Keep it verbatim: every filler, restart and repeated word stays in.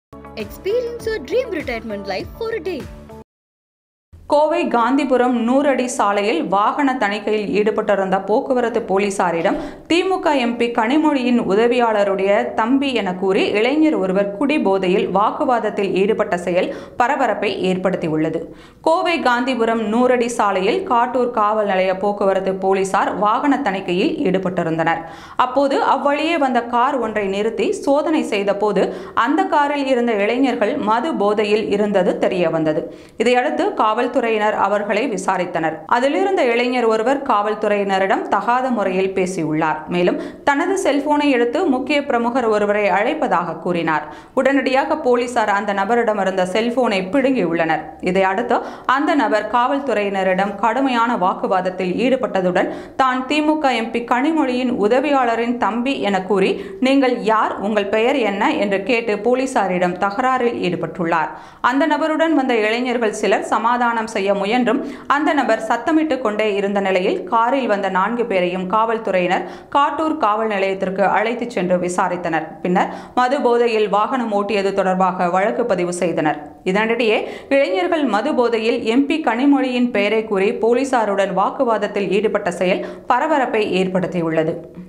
Experience your dream retirement life for a day. Kovai Gandhipuram நூறடி சாலையில் வாகன தணிக்கையில் ஈடுபட்டிருந்த போக்குவரத்து போலீசாரிடம் திமுக எம்பி கனிமொழியின் உதவியாளருடைய தம்பி என கூறி இளைஞர் ஒருவர் குடிபோதையில் வாக்குவாதத்தில் ஈடுபட்ட செயல் பரபரப்பை ஏற்படுத்தியுள்ளது. கோவை காந்திபுரம் நூறடி சாலையில் காட்டூர் காவல் நிலைய போக்குவரத்து போலீசார் வாகன தணிக்கையில் ஈடுபட்டிருந்தனர். அப்போது அவ்வழியே வந்த கார் ஒன்றை நிறுத்தி சோதனை செய்த போது அந்த காரில் இருந்த இளைஞர்கள் மது போதையில் இருந்தது தெரிய வந்தது. இதையடுத்து காவல் துறையினர் அவர்களை விசாரித்தனர். அதிலிருந்த இளைஞர் ஒருவர் காவல்துறையினரிடம் தகாத முறையில் பேசியுள்ளார். மேலும் தனது செல்போனை எடுத்து முக்கிய பிரமுகர் ஒருவரை அழைப்பதாக கூறினார். உடனடியாக போலீசார் அந்த நபரிடம் இருந்த செல்போனை பிடுங்கியுள்ளனர். இதையடுத்து அந்த நபர் காவல்துறையினரிடம் கடுமையான வாக்குவாதத்தில் ஈடுபட்டதுடன் தான் திமுக எம்பி கனிமொழியின் உதவியாளரின் தம்பி என கூறி நீங்கள் யார், உங்கள் பெயர் என்ன என்று கேட்டு போலீசாரிடம் தகராறில் ஈடுபட்டுள்ளார். அந்த நபருடன் வந்த இளைஞர்கள் சிலர் சமாதானம் செய்ய முயன்றும் அந்த நபர் சத்தமிட்டு கொண்டே இருந்த நிலையில் காரில் வந்த நான்கு பேரையும் காவல்துறையினர் காட்டூர் காவல் நிலையத்திற்கு அழைத்துச் சென்று விசாரித்தனர். பின்னர் மது போதையில் வாகனம் ஓட்டியது தொடர்பாக வழக்கு பதிவு செய்தனர். இதனிடையே இளைஞர்கள் மது போதையில் எம்பி கனிமொழியின் பெயரை கூறி போலீசாருடன் வாக்குவாதத்தில் ஈடுபட்ட செயல் பரபரப்பை ஏற்படுத்தியுள்ளது.